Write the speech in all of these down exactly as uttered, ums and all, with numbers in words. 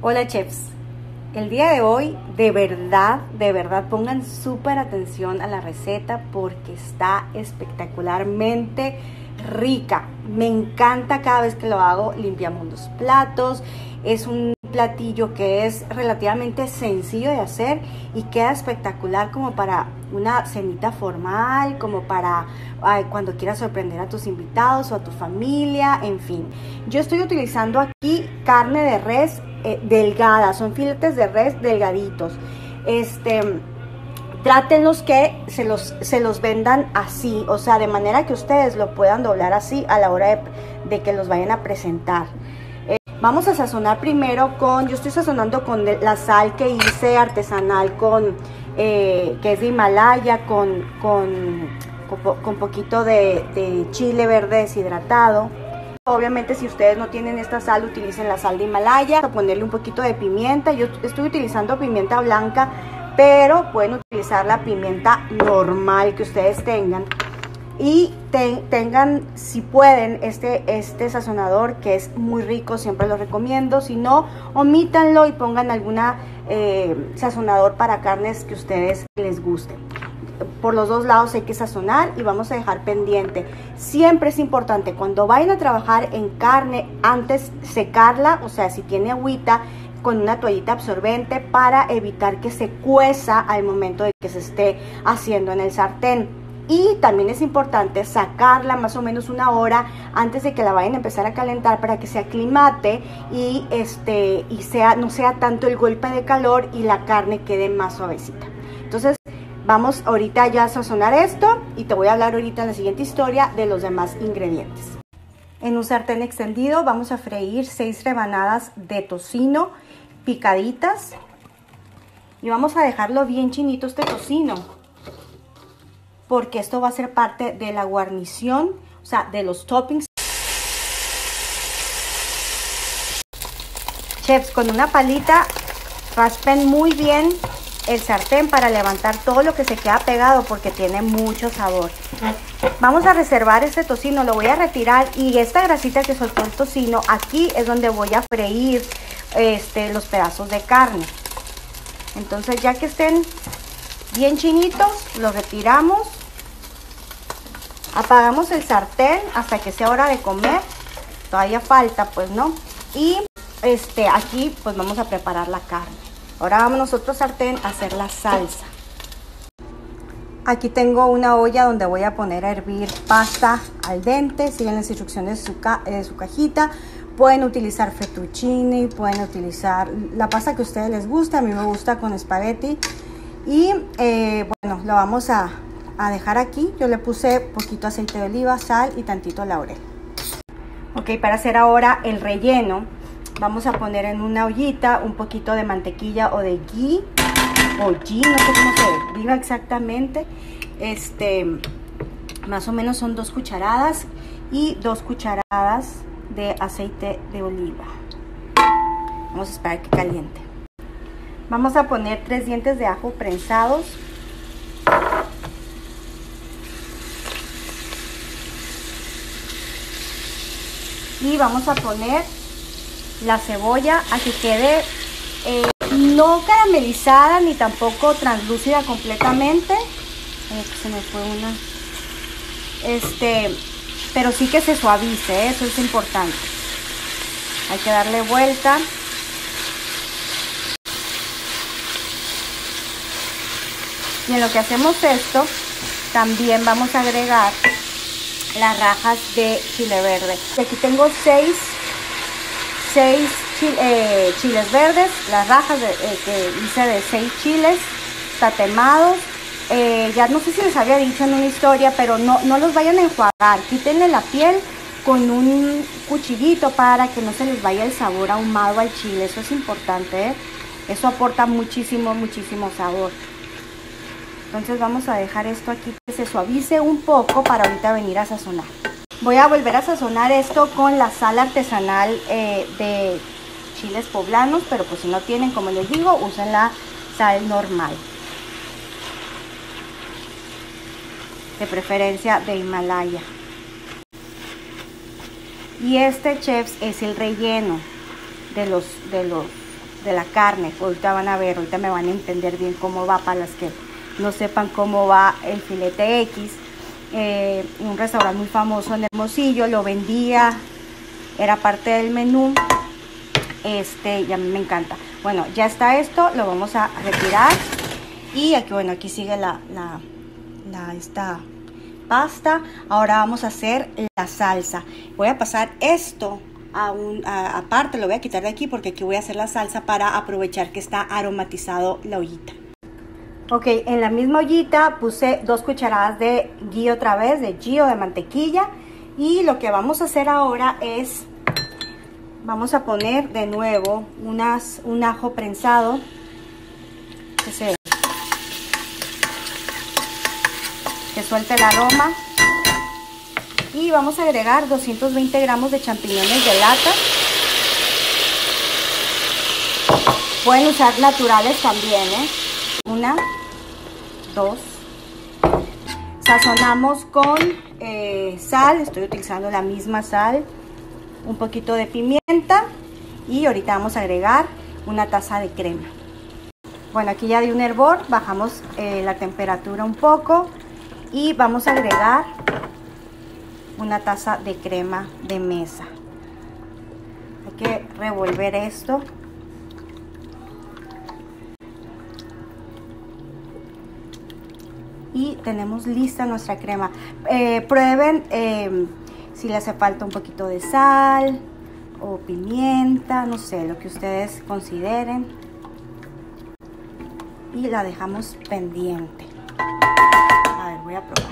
Hola chefs, el día de hoy de verdad, de verdad pongan súper atención a la receta porque está espectacularmente rica. Me encanta cada vez que lo hago, limpiamos los platos, es un platillo que es relativamente sencillo de hacer y queda espectacular como para una cenita formal, como para ay, cuando quieras sorprender a tus invitados o a tu familia, en fin. Yo estoy utilizando aquí carne de res eh, delgada, son filetes de res delgaditos. Este, trátenlos que se los, se los vendan así, o sea, de manera que ustedes lo puedan doblar así a la hora de, de que los vayan a presentar. Vamos a sazonar primero con, yo estoy sazonando con la sal que hice artesanal con, eh, que es de Himalaya, con, con, con, con poquito de, de chile verde deshidratado. Obviamente si ustedes no tienen esta sal, utilicen la sal de Himalaya. A ponerle un poquito de pimienta, yo estoy utilizando pimienta blanca, pero pueden utilizar la pimienta normal que ustedes tengan. Y te, tengan, si pueden, este, este sazonador que es muy rico, siempre lo recomiendo. Si no, omítanlo y pongan alguna eh, sazonador para carnes que a ustedes les guste. Por los dos lados hay que sazonar y vamos a dejar pendiente. Siempre es importante cuando vayan a trabajar en carne, antes secarla, o sea, si tiene agüita, con una toallita absorbente para evitar que se cueza al momento de que se esté haciendo en el sartén. Y también es importante sacarla más o menos una hora antes de que la vayan a empezar a calentar para que se aclimate y, este, y sea, no sea tanto el golpe de calor y la carne quede más suavecita. Entonces vamos ahorita ya a sazonar esto y te voy a hablar ahorita en la siguiente historia de los demás ingredientes. En un sartén extendido vamos a freír seis rebanadas de tocino picaditas y vamos a dejarlo bien chinito este tocino, porque esto va a ser parte de la guarnición, o sea, de los toppings. Chefs, con una palita raspen muy bien el sartén para levantar todo lo que se queda pegado porque tiene mucho sabor. Vamos a reservar este tocino, lo voy a retirar y esta grasita que soltó el tocino, aquí es donde voy a freír este, los pedazos de carne. Entonces ya que estén bien chinitos, los retiramos, apagamos el sartén hasta que sea hora de comer, todavía falta pues no, y este aquí pues vamos a preparar la carne. Ahora vamos nosotros sartén a hacer la salsa. Aquí tengo una olla donde voy a poner a hervir pasta al dente, siguen las instrucciones de su, ca de su cajita. Pueden utilizar fettuccine, pueden utilizar la pasta que a ustedes les gusta, a mí me gusta con espagueti. Y eh, bueno, lo vamos a, a dejar aquí. Yo le puse poquito aceite de oliva, sal y tantito laurel. Ok, para hacer ahora el relleno, vamos a poner en una ollita un poquito de mantequilla o de ghee, o ghee, no sé cómo se diga exactamente. Este, más o menos son dos cucharadas y dos cucharadas de aceite de oliva. Vamos a esperar que caliente. Vamos a poner tres dientes de ajo prensados. Y vamos a poner la cebolla a que quede eh, no caramelizada ni tampoco translúcida completamente. Eh, se me fue una. Este, pero sí que se suavice, ¿eh? Eso es importante. Hay que darle vuelta. Y en lo que hacemos esto, también vamos a agregar las rajas de chile verde. Y aquí tengo seis, seis chile, eh, chiles verdes, las rajas de, eh, que hice de seis chiles tatemados. Eh, ya no sé si les había dicho en una historia, pero no, no los vayan a enjuagar. Quítenle la piel con un cuchillito para que no se les vaya el sabor ahumado al chile. Eso es importante, ¿eh? Eso aporta muchísimo, muchísimo sabor. Entonces vamos a dejar esto aquí que se suavice un poco para ahorita venir a sazonar. Voy a volver a sazonar esto con la sal artesanal eh, de chiles poblanos, pero pues si no tienen, como les digo, usen la sal normal. De preferencia de Himalaya. Y este, chefs, es el relleno de los, de los de la carne. Ahorita van a ver, ahorita me van a entender bien cómo va para las que no sepan cómo va el filete X. Eh, un restaurante muy famoso en Hermosillo, lo vendía, era parte del menú. Este, y a mí me encanta. Bueno, ya está esto, lo vamos a retirar. Y aquí, bueno, aquí sigue la, la, la esta pasta. Ahora vamos a hacer la salsa. Voy a pasar esto a un, a, aparte, lo voy a quitar de aquí porque aquí voy a hacer la salsa para aprovechar que está aromatizado la ollita. Ok, en la misma ollita puse dos cucharadas de ghee otra vez, de ghee o de mantequilla. Y lo que vamos a hacer ahora es, vamos a poner de nuevo unas, un ajo prensado. Que se que suelte el aroma, y vamos a agregar doscientos veinte gramos de champiñones de lata. Pueden usar naturales también, ¿eh? Una, dos. Sazonamos con eh, sal, estoy utilizando la misma sal, un poquito de pimienta, y ahorita vamos a agregar una taza de crema. Bueno, aquí ya de un hervor, bajamos eh, la temperatura un poco. Y vamos a agregar una taza de crema de mesa. Hay que revolver esto. Y tenemos lista nuestra crema. Eh, prueben eh, si le hace falta un poquito de sal o pimienta, no sé, lo que ustedes consideren. Y la dejamos pendiente. A ver, voy a probar.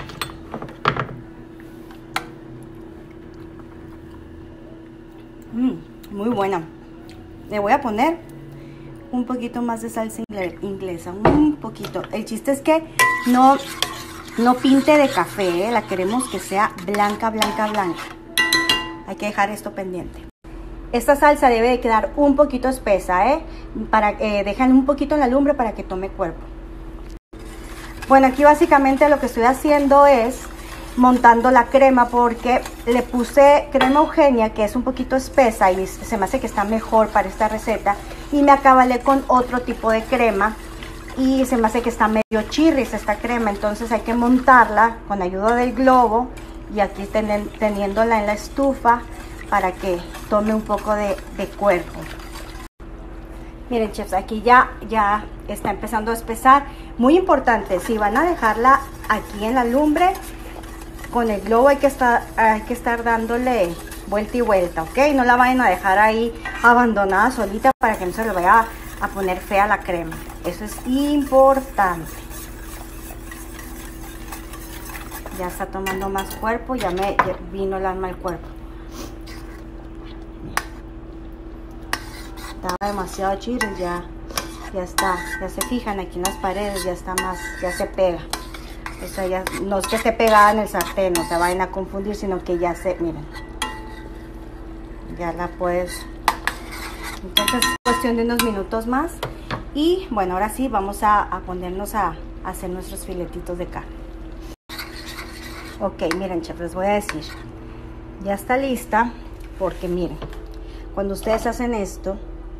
Mm, muy buena. Le voy a poner un poquito más de salsa inglesa, un poquito. El chiste es que no, no pinte de café, ¿eh? La queremos que sea blanca, blanca, blanca. Hay que dejar esto pendiente. Esta salsa debe de quedar un poquito espesa, ¿eh? Para que eh, dejen un poquito en la lumbre para que tome cuerpo. Bueno, aquí básicamente lo que estoy haciendo es montando la crema, porque le puse crema Eugenia, que es un poquito espesa y se me hace que está mejor para esta receta, y me acabalé con otro tipo de crema y se me hace que está medio chirris esta crema. Entonces hay que montarla con ayuda del globo y aquí ten, teniéndola en la estufa para que tome un poco de, de cuerpo. Miren, chefs, aquí ya, ya está empezando a espesar. Muy importante, si van a dejarla aquí en la lumbre, con el globo hay que estar, hay que estar dándole vuelta y vuelta, ¿ok? No la vayan a dejar ahí abandonada solita para que no se le vaya a, a poner fea la crema. Eso es importante. Ya está tomando más cuerpo, ya me ya vino el alma al cuerpo. Estaba demasiado chido, ya, ya está, ya se fijan aquí en las paredes, ya está más, ya se pega. O sea, ya, no es que esté pegada en el sartén, no se vayan a confundir, sino que ya se, miren, ya la puedes. Entonces es cuestión de unos minutos más. Y bueno, ahora sí vamos a, a ponernos a, a hacer nuestros filetitos de carne. Ok, miren, chef, les voy a decir, ya está lista, porque miren, cuando ustedes hacen esto,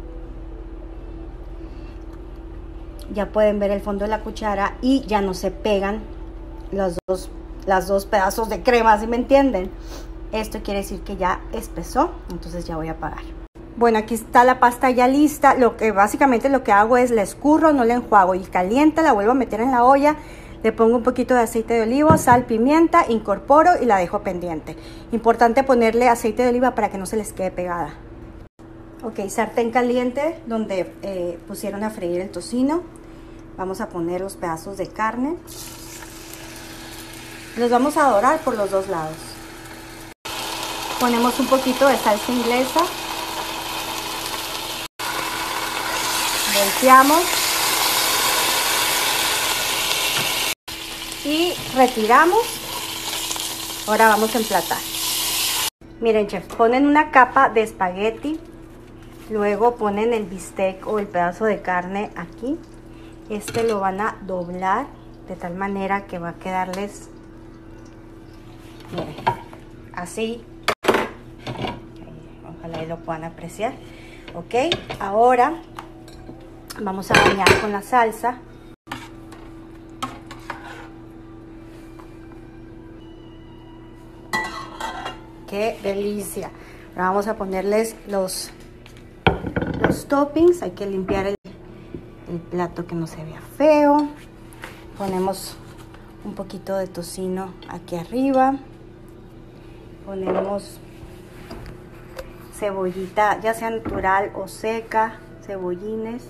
ya pueden ver el fondo de la cuchara y ya no se pegan los dos, las dos pedazos de crema, ¿sí me entienden? Esto quiere decir que ya espesó, entonces ya voy a apagar. Bueno, aquí está la pasta ya lista. Lo que básicamente lo que hago es la escurro, no la enjuago, y calienta, la vuelvo a meter en la olla, le pongo un poquito de aceite de oliva, sal, pimienta, incorporo y la dejo pendiente. Importante ponerle aceite de oliva para que no se les quede pegada. Ok, sartén caliente donde eh, pusieron a freír el tocino. Vamos a poner los pedazos de carne. Los vamos a dorar por los dos lados. Ponemos un poquito de salsa inglesa. Volteamos. Y retiramos. Ahora vamos a emplatar. Miren, chef, ponen una capa de espagueti. Luego ponen el bistec o el pedazo de carne aquí. Este lo van a doblar de tal manera que va a quedarles, miren, así. Ojalá y lo puedan apreciar. Ok, ahora Vamos a bañar con la salsa. ¡Qué delicia! Ahora vamos a ponerles los, los toppings. Hay que limpiar el, el plato que no se vea feo. Ponemos un poquito de tocino aquí arriba. Ponemos cebollita, ya sea natural o seca, cebollines.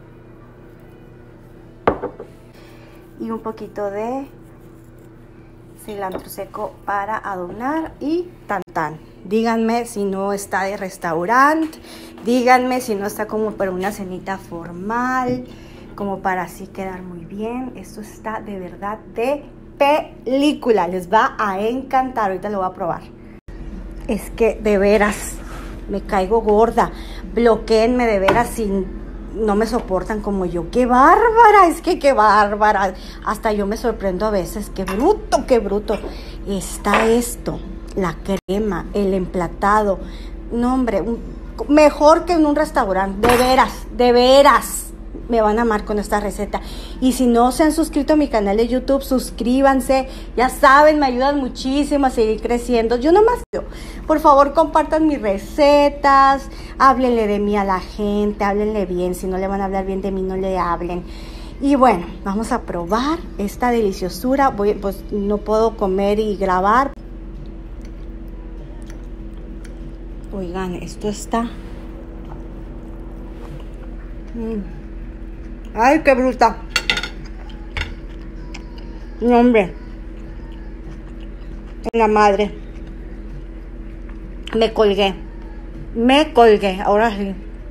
Y un poquito de cilantro seco para adornar y tan tan. Díganme si no está de restaurante, díganme si no está como para una cenita formal, como para así quedar muy bien. Esto está de verdad de película, les va a encantar. Ahorita lo voy a probar. Es que de veras me caigo gorda, bloqueenme de veras sin... No me soportan como yo. ¡Qué bárbara! Es que qué bárbara. Hasta yo me sorprendo a veces. ¡Qué bruto, qué bruto! Está esto, la crema, el emplatado. No, hombre, un, mejor que en un restaurante. De veras, de veras. Me van a amar con esta receta. Y si no se han suscrito a mi canal de YouTube, suscríbanse. Ya saben, me ayudan muchísimo a seguir creciendo. Yo nomás, por favor, compartan mis recetas. Háblenle de mí a la gente, háblenle bien. Si no le van a hablar bien de mí, no le hablen. Y bueno, vamos a probar esta deliciosura. Voy, pues no puedo comer y grabar. Oigan, esto está... Mm. ¡Ay, qué bruta! No, hombre. En la madre. Me colgué. Me colgué. Ahora sí.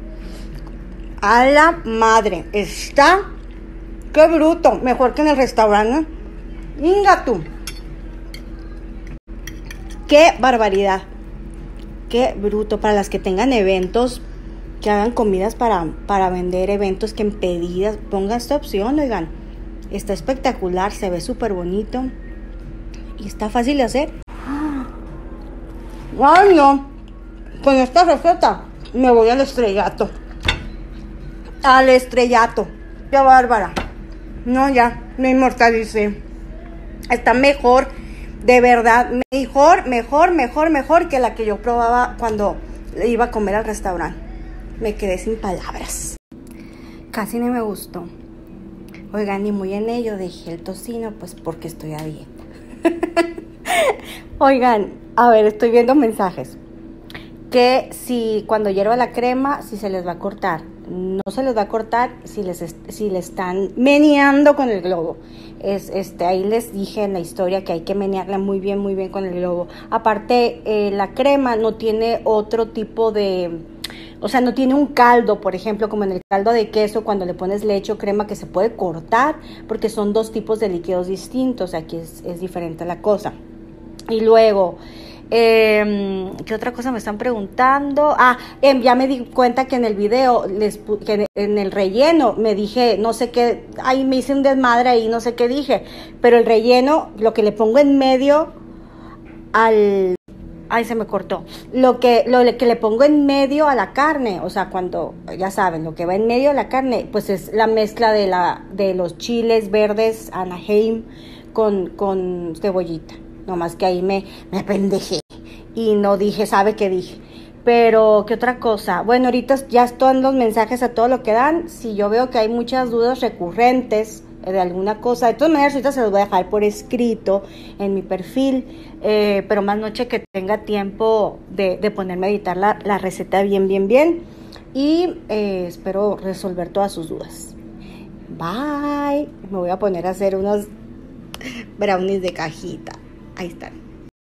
A la madre. Está... ¡Qué bruto! Mejor que en el restaurante. ¡Inga tú! ¡Qué barbaridad! ¡Qué bruto! Para las que tengan eventos... que hagan comidas para, para vender, eventos que en pedidas, pongan esta opción, oigan, está espectacular, se ve súper bonito y está fácil de hacer. Ay no, con esta receta me voy al estrellato, al estrellato, qué bárbara, no ya, me inmortalicé, está mejor, de verdad, mejor, mejor, mejor, mejor que la que yo probaba cuando iba a comer al restaurante. Me quedé sin palabras. Casi no me gustó. Oigan, ni muy en ello dejé el tocino, pues porque estoy a dieta. Oigan, a ver, estoy viendo mensajes. Que si cuando hierva la crema, si se les va a cortar. No se les va a cortar si les si le están meneando con el globo. Es, este, ahí les dije en la historia que hay que menearla muy bien, muy bien con el globo. Aparte, eh, la crema no tiene otro tipo de... O sea, no tiene un caldo, por ejemplo, como en el caldo de queso, cuando le pones leche o crema, que se puede cortar, porque son dos tipos de líquidos distintos. Aquí es, es diferente la cosa. Y luego, eh, ¿qué otra cosa me están preguntando? Ah, eh, ya me di cuenta que en el video, les, que en el relleno, me dije, no sé qué, ahí me hice un desmadre ahí, no sé qué dije, pero el relleno, lo que le pongo en medio al... Ay, se me cortó. Lo que, lo que le pongo en medio a la carne, o sea, cuando, ya saben, lo que va en medio de la carne, pues es la mezcla de la de los chiles verdes Anaheim con, con cebollita. Nomás que ahí me, me pendejé y no dije, ¿sabe qué dije? Pero, ¿qué otra cosa? Bueno, ahorita ya están los mensajes a todo lo que dan. Si yo veo que hay muchas dudas recurrentes de alguna cosa, de todas maneras ahorita se los voy a dejar por escrito en mi perfil, eh, pero más noche que tenga tiempo de, de ponerme a editar la, la receta bien, bien, bien, y eh, espero resolver todas sus dudas. Bye. Me voy a poner a hacer unos brownies de cajita. Ahí están.